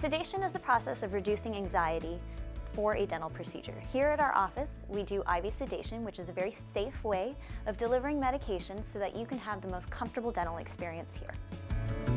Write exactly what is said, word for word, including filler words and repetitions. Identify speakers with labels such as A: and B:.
A: Sedation is the process of reducing anxiety for a dental procedure. Here at our office, we do I V sedation, which is a very safe way of delivering medication so that you can have the most comfortable dental experience here.